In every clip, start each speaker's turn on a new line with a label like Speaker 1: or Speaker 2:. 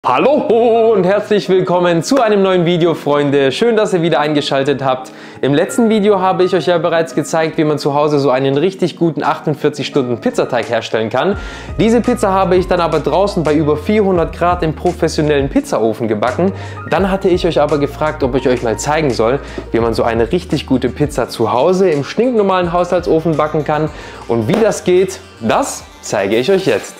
Speaker 1: Hallo und herzlich willkommen zu einem neuen Video, Freunde. Schön, dass ihr wieder eingeschaltet habt. Im letzten Video habe ich euch ja bereits gezeigt, wie man zu Hause so einen richtig guten 48-Stunden-Pizzateig herstellen kann. Diese Pizza habe ich dann aber draußen bei über 400 Grad im professionellen Pizzaofen gebacken. Dann hatte ich euch aber gefragt, ob ich euch mal zeigen soll, wie man so eine richtig gute Pizza zu Hause im stinknormalen Haushaltsofen backen kann. Und wie das geht, das zeige ich euch jetzt.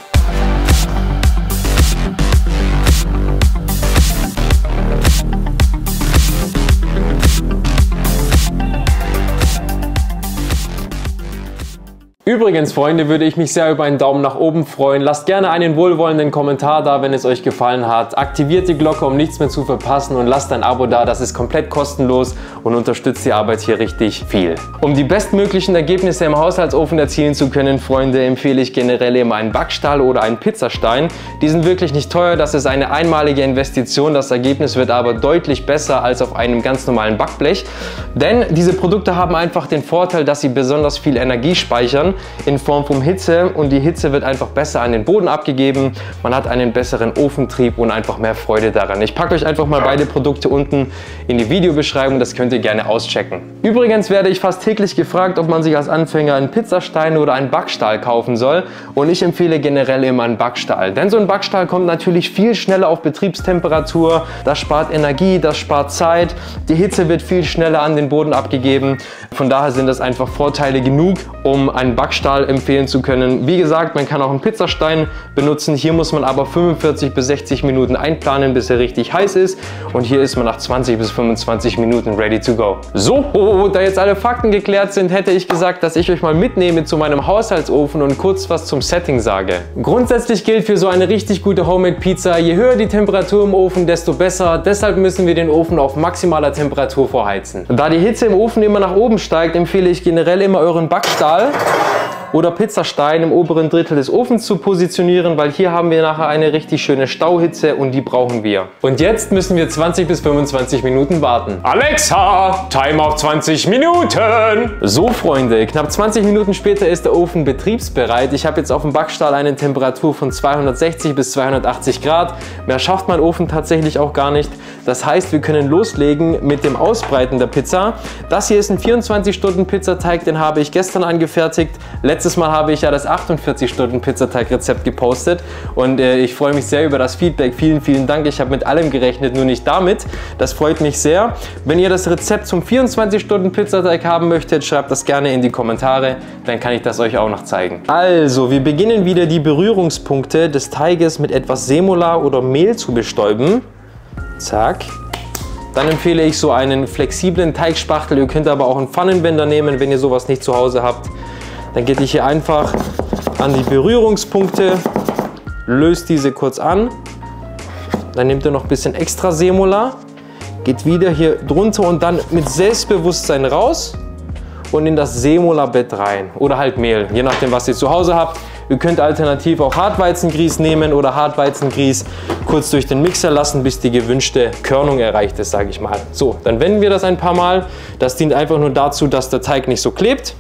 Speaker 1: Übrigens, Freunde, würde ich mich sehr über einen Daumen nach oben freuen. Lasst gerne einen wohlwollenden Kommentar da, wenn es euch gefallen hat. Aktiviert die Glocke, um nichts mehr zu verpassen, und lasst ein Abo da. Das ist komplett kostenlos und unterstützt die Arbeit hier richtig viel. Um die bestmöglichen Ergebnisse im Haushaltsofen erzielen zu können, Freunde, empfehle ich generell immer einen Backstahl oder einen Pizzastein. Die sind wirklich nicht teuer, das ist eine einmalige Investition. Das Ergebnis wird aber deutlich besser als auf einem ganz normalen Backblech. Denn diese Produkte haben einfach den Vorteil, dass sie besonders viel Energie speichern in Form von Hitze, und die Hitze wird einfach besser an den Boden abgegeben. Man hat einen besseren Ofentrieb und einfach mehr Freude daran. Ich packe euch einfach mal beide Produkte unten in die Videobeschreibung, das könnt ihr gerne auschecken. Übrigens werde ich fast täglich gefragt, ob man sich als Anfänger einen Pizzastein oder einen Backstahl kaufen soll, und ich empfehle generell immer einen Backstahl. Denn so ein Backstahl kommt natürlich viel schneller auf Betriebstemperatur, das spart Energie, das spart Zeit, die Hitze wird viel schneller an den Boden abgegeben. Von daher sind das einfach Vorteile genug, um einen Backstahl empfehlen zu können. Wie gesagt, man kann auch einen Pizzastein benutzen. Hier muss man aber 45 bis 60 Minuten einplanen, bis er richtig heiß ist. Und hier ist man nach 20 bis 25 Minuten ready to go. So, da jetzt alle Fakten geklärt sind, hätte ich gesagt, dass ich euch mal mitnehme zu meinem Haushaltsofen und kurz was zum Setting sage. Grundsätzlich gilt für so eine richtig gute Homemade-Pizza: je höher die Temperatur im Ofen, desto besser. Deshalb müssen wir den Ofen auf maximaler Temperatur vorheizen. Da die Hitze im Ofen immer nach oben steigt, empfehle ich generell immer, euren Backstahl oder Pizzastein im oberen Drittel des Ofens zu positionieren, weil hier haben wir nachher eine richtig schöne Stauhitze und die brauchen wir. Und jetzt müssen wir 20 bis 25 Minuten warten. Alexa, Timer auf 20 Minuten! So, Freunde, knapp 20 Minuten später ist der Ofen betriebsbereit. Ich habe jetzt auf dem Backstahl eine Temperatur von 260 bis 280 Grad. Mehr schafft mein Ofen tatsächlich auch gar nicht. Das heißt, wir können loslegen mit dem Ausbreiten der Pizza. Das hier ist ein 24-Stunden-Pizzateig, den habe ich gestern angefertigt. Letztes Mal habe ich ja das 48-Stunden-Pizzateig-Rezept gepostet, und ich freue mich sehr über das Feedback. Vielen, vielen Dank. Ich habe mit allem gerechnet, nur nicht damit. Das freut mich sehr. Wenn ihr das Rezept zum 24-Stunden-Pizzateig haben möchtet, schreibt das gerne in die Kommentare, dann kann ich das euch auch noch zeigen. Also, wir beginnen wieder die Berührungspunkte des Teiges mit etwas Semola oder Mehl zu bestäuben. Zack. Dann empfehle ich so einen flexiblen Teigspachtel. Ihr könnt aber auch einen Pfannenwender nehmen, wenn ihr sowas nicht zu Hause habt. Dann geht ihr hier einfach an die Berührungspunkte, löst diese kurz an. Dann nehmt ihr noch ein bisschen extra Semola, geht wieder hier drunter und dann mit Selbstbewusstsein raus und in das Semola-Bett rein. Oder halt Mehl, je nachdem, was ihr zu Hause habt. Ihr könnt alternativ auch Hartweizengrieß nehmen oder Hartweizengrieß kurz durch den Mixer lassen, bis die gewünschte Körnung erreicht ist, sage ich mal. So, dann wenden wir das ein paar Mal. Das dient einfach nur dazu, dass der Teig nicht so klebt.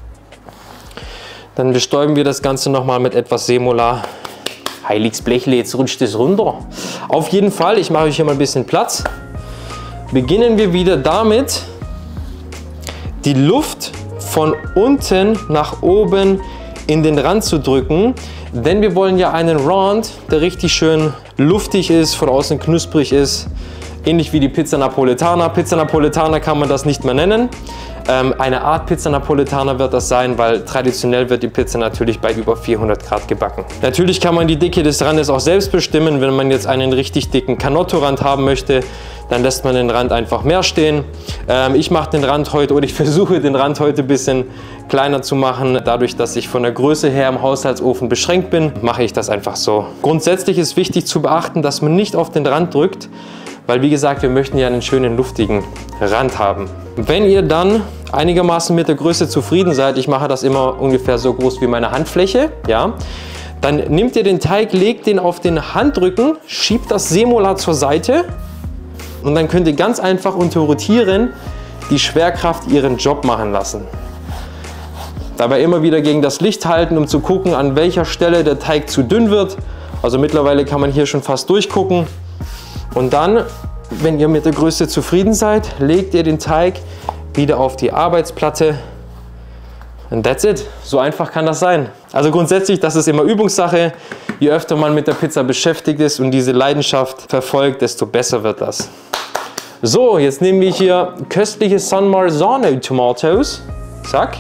Speaker 1: Dann bestäuben wir das Ganze nochmal mit etwas Semola. Heiliges Blechle, jetzt rutscht es runter. Auf jeden Fall, ich mache euch hier mal ein bisschen Platz. Beginnen wir wieder damit, die Luft von unten nach oben in den Rand zu drücken. Denn wir wollen ja einen Rand, der richtig schön luftig ist, von außen knusprig ist. Ähnlich wie die Pizza Napoletana. Pizza Napoletana kann man das nicht mehr nennen. Eine Art Pizza Napoletana wird das sein, weil traditionell wird die Pizza natürlich bei über 400 Grad gebacken. Natürlich kann man die Dicke des Randes auch selbst bestimmen. Wenn man jetzt einen richtig dicken Canotto-Rand haben möchte, dann lässt man den Rand einfach mehr stehen. Ich mache den Rand heute, oder ich versuche den Rand heute ein bisschen kleiner zu machen. Dadurch, dass ich von der Größe her im Haushaltsofen beschränkt bin, mache ich das einfach so. Grundsätzlich ist wichtig zu beachten, dass man nicht auf den Rand drückt, weil, wie gesagt, wir möchten ja einen schönen luftigen Rand haben. Wenn ihr dann einigermaßen mit der Größe zufrieden seid, ich mache das immer ungefähr so groß wie meine Handfläche, ja, dann nehmt ihr den Teig, legt den auf den Handrücken, schiebt das Semola zur Seite und dann könnt ihr ganz einfach unter Rotieren die Schwerkraft ihren Job machen lassen. Dabei immer wieder gegen das Licht halten, um zu gucken, an welcher Stelle der Teig zu dünn wird Also mittlerweile kann man hier schon fast durchgucken. Und dann, wenn ihr mit der Größe zufrieden seid, legt ihr den Teig wieder auf die Arbeitsplatte. And that's it. So einfach kann das sein. Also grundsätzlich, das ist immer Übungssache. Je öfter man mit der Pizza beschäftigt ist und diese Leidenschaft verfolgt, desto besser wird das. So, jetzt nehmen wir hier köstliche San Marzano Tomatoes. Zack.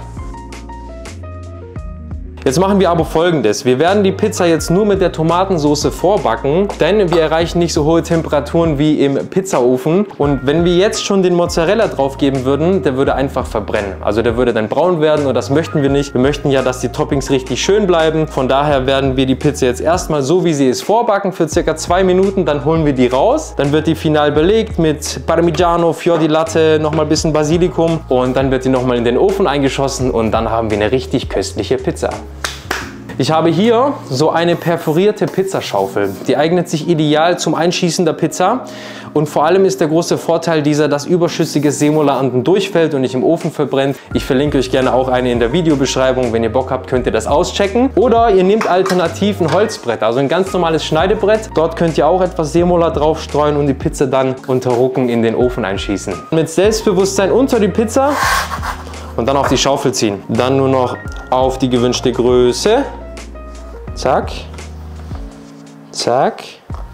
Speaker 1: Jetzt machen wir aber Folgendes. Wir werden die Pizza jetzt nur mit der Tomatensauce vorbacken, denn wir erreichen nicht so hohe Temperaturen wie im Pizzaofen. Und wenn wir jetzt schon den Mozzarella drauf geben würden, der würde einfach verbrennen. Also der würde dann braun werden und das möchten wir nicht. Wir möchten ja, dass die Toppings richtig schön bleiben. Von daher werden wir die Pizza jetzt erstmal so, wie sie ist, vorbacken für circa 2 Minuten. Dann holen wir die raus. Dann wird die final belegt mit Parmigiano, Fior di Latte, nochmal ein bisschen Basilikum. Und dann wird die nochmal in den Ofen eingeschossen und dann haben wir eine richtig köstliche Pizza. Ich habe hier so eine perforierte Pizzaschaufel. Die eignet sich ideal zum Einschießen der Pizza. Und vor allem ist der große Vorteil dieser, dass überschüssige Semola unten durchfällt und nicht im Ofen verbrennt. Ich verlinke euch gerne auch eine in der Videobeschreibung. Wenn ihr Bock habt, könnt ihr das auschecken. Oder ihr nehmt alternativ ein Holzbrett, also ein ganz normales Schneidebrett. Dort könnt ihr auch etwas Semola drauf streuen und die Pizza dann unter Rucken in den Ofen einschießen. Mit Selbstbewusstsein unter die Pizza und dann auf die Schaufel ziehen. Dann nur noch auf die gewünschte Größe. Zack, zack,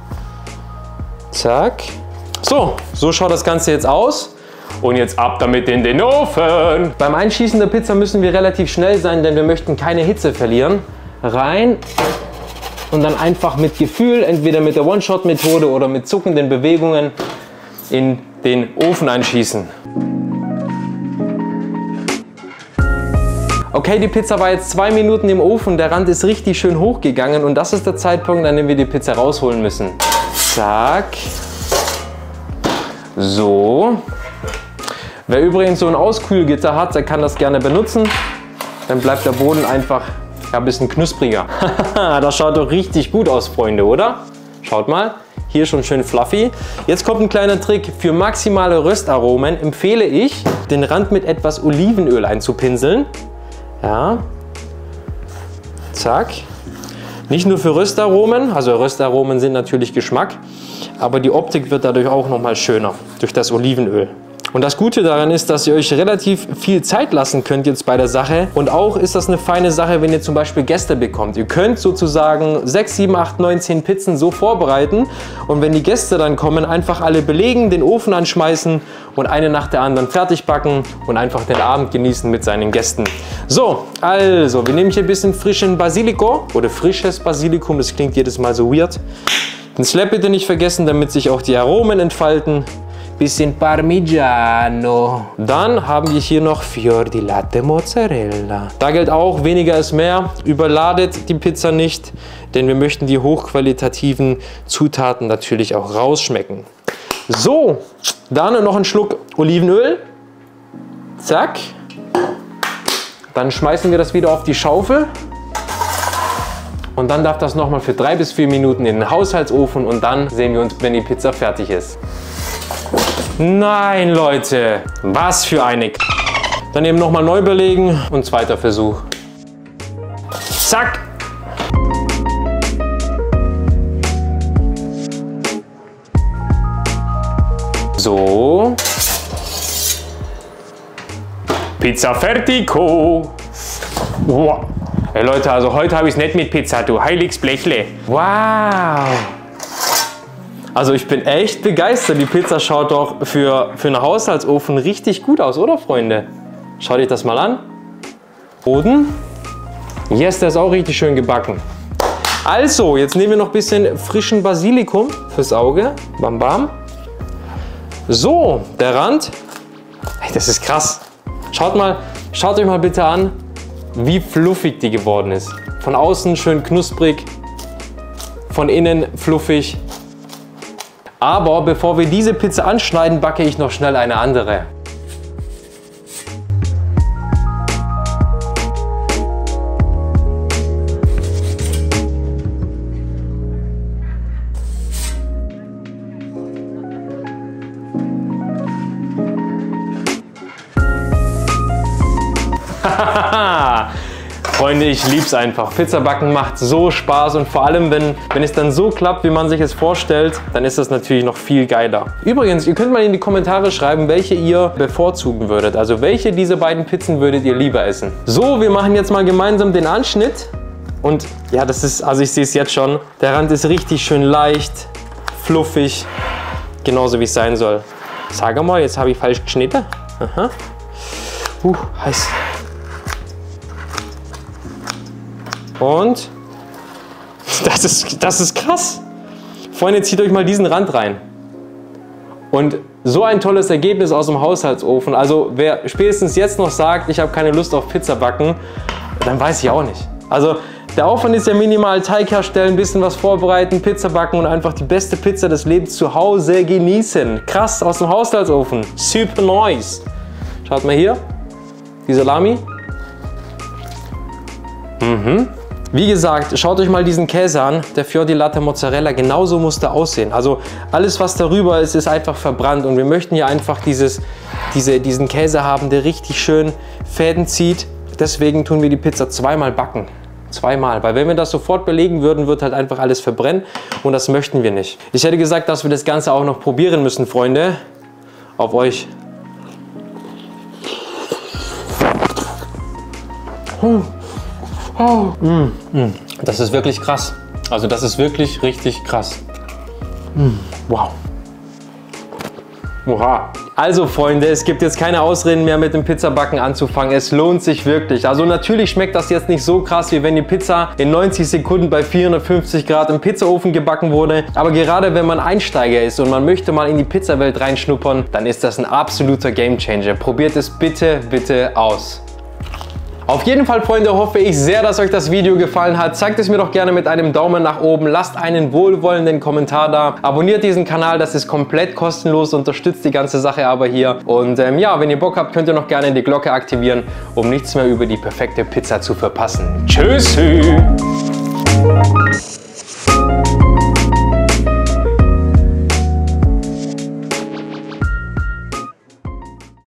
Speaker 1: zack. So schaut das Ganze jetzt aus. Und jetzt ab damit in den Ofen. Beim Einschießen der Pizza müssen wir relativ schnell sein, denn wir möchten keine Hitze verlieren. Rein und dann einfach mit Gefühl, entweder mit der One-Shot-Methode oder mit zuckenden Bewegungen in den Ofen einschießen. Okay, die Pizza war jetzt 2 Minuten im Ofen, der Rand ist richtig schön hochgegangen und das ist der Zeitpunkt, an dem wir die Pizza rausholen müssen. Zack. So. Wer übrigens so ein Auskühlgitter hat, der kann das gerne benutzen. Dann bleibt der Boden einfach ein bisschen knuspriger. Das schaut doch richtig gut aus, Freunde, oder? Schaut mal. Hier schon schön fluffy. Jetzt kommt ein kleiner Trick. Für maximale Röstaromen empfehle ich, den Rand mit etwas Olivenöl einzupinseln. Ja, zack. Nicht nur für Röstaromen, also Röstaromen sind natürlich Geschmack, aber die Optik wird dadurch auch nochmal schöner durch das Olivenöl. Und das Gute daran ist, dass ihr euch relativ viel Zeit lassen könnt jetzt bei der Sache. Und auch ist das eine feine Sache, wenn ihr zum Beispiel Gäste bekommt. Ihr könnt sozusagen 6, 7, 8, 9, 10 Pizzen so vorbereiten. Und wenn die Gäste dann kommen, einfach alle belegen, den Ofen anschmeißen und eine nach der anderen fertig backen und einfach den Abend genießen mit seinen Gästen. So, also, wir nehmen hier ein bisschen frischen Basilico oder frisches Basilikum. Das klingt jedes Mal so weird. Den Slap bitte nicht vergessen, damit sich auch die Aromen entfalten. Bisschen Parmigiano. Dann haben wir hier noch Fior di Latte Mozzarella. Da gilt auch, weniger ist mehr. Überladet die Pizza nicht, denn wir möchten die hochqualitativen Zutaten natürlich auch rausschmecken. So, dann noch einen Schluck Olivenöl. Zack. Dann schmeißen wir das wieder auf die Schaufel. Und dann darf das nochmal für 3 bis 4 Minuten in den Haushaltsofen und dann sehen wir uns, wenn die Pizza fertig ist. Nein, Leute, was für eine K. Dann eben nochmal neu belegen und zweiter Versuch. Zack. So. Pizza fertico. Wow. Hey Leute, also heute habe ich es nicht mit Pizza, du heiliges Blechle. Wow. Also ich bin echt begeistert. Die Pizza schaut doch für einen Haushaltsofen richtig gut aus, oder Freunde? Schaut euch das mal an. Boden. Yes, der ist auch richtig schön gebacken. Also, jetzt nehmen wir noch ein bisschen frischen Basilikum fürs Auge. Bam, bam. So, der Rand. Hey, das ist krass. Schaut euch mal bitte an, wie fluffig die geworden ist. Von außen schön knusprig, von innen fluffig. Aber bevor wir diese Pizza anschneiden, backe ich noch schnell eine andere. Freunde, ich lieb's einfach. Pizzabacken macht so Spaß und vor allem, wenn es dann so klappt, wie man sich es vorstellt, dann ist das natürlich noch viel geiler. Übrigens, ihr könnt mal in die Kommentare schreiben, welche ihr bevorzugen würdet. Also welche dieser beiden Pizzen würdet ihr lieber essen? So, wir machen jetzt mal gemeinsam den Anschnitt. Und ja, das ist, also ich sehe es jetzt schon, der Rand ist richtig schön leicht, fluffig, genauso wie es sein soll. Sag mal, jetzt habe ich falsch geschnitten. Aha. Heiß. Und das ist krass. Freunde, zieht euch mal diesen Rand rein. Und so ein tolles Ergebnis aus dem Haushaltsofen. Also wer spätestens jetzt noch sagt, ich habe keine Lust auf Pizza backen, dann weiß ich auch nicht. Also der Aufwand ist ja minimal, Teig herstellen, ein bisschen was vorbereiten, Pizza backen und einfach die beste Pizza des Lebens zu Hause genießen. Krass, aus dem Haushaltsofen. Super nice. Schaut mal hier, die Salami. Wie gesagt, schaut euch mal diesen Käse an, der Fior di Latte Mozzarella, genauso muss der aussehen. Also alles, was darüber ist, ist einfach verbrannt und wir möchten hier einfach diesen Käse haben, der richtig schön Fäden zieht. Deswegen tun wir die Pizza zweimal backen. Zweimal, weil wenn wir das sofort belegen würden, wird halt einfach alles verbrennen und das möchten wir nicht. Ich hätte gesagt, dass wir das Ganze auch noch probieren müssen, Freunde. Auf euch. Das ist wirklich krass. Also das ist wirklich richtig krass. Wow. Oha. Also Freunde, es gibt jetzt keine Ausreden mehr mit dem Pizzabacken anzufangen. Es lohnt sich wirklich. Also natürlich schmeckt das jetzt nicht so krass, wie wenn die Pizza in 90 Sekunden bei 450 Grad im Pizzaofen gebacken wurde. Aber gerade wenn man Einsteiger ist und man möchte mal in die Pizzawelt reinschnuppern, dann ist das ein absoluter Gamechanger. Probiert es bitte, bitte aus. Auf jeden Fall, Freunde, hoffe ich sehr, dass euch das Video gefallen hat. Zeigt es mir doch gerne mit einem Daumen nach oben. Lasst einen wohlwollenden Kommentar da. Abonniert diesen Kanal, das ist komplett kostenlos. Unterstützt die ganze Sache aber hier. Und ja, wenn ihr Bock habt, könnt ihr noch gerne die Glocke aktivieren, um nichts mehr über die perfekte Pizza zu verpassen. Tschüss!